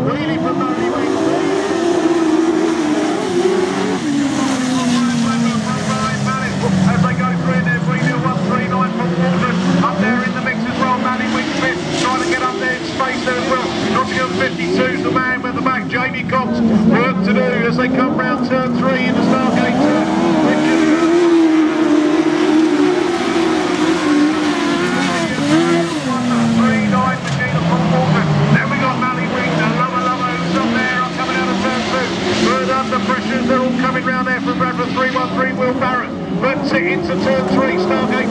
Wheelie for Murray Wing. As they go through there, 3-0-1-3-9 from Walton. Up there in the mix as well, Manny Wingsmith trying to get up there in space there as well. Nottingham 52's the man with the back, Jamie Cox. Work to do as they come round turn 3 in the Stargate turn. Under pressures, they're all coming round there from Bradford 313 Will Barrett. But into turn 3, Stargate